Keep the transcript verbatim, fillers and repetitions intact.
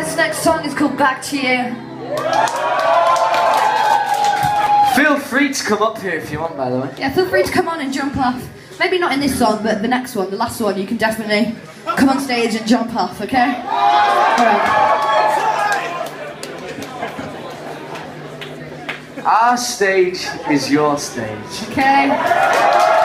This next song is called Back to You. Feel free to come up here if you want, by the way. Yeah, feel free to come on and jump off. Maybe not in this song, but the next one, the last one, you can definitely come on stage and jump off, okay? Alright. Our stage is your stage. Okay.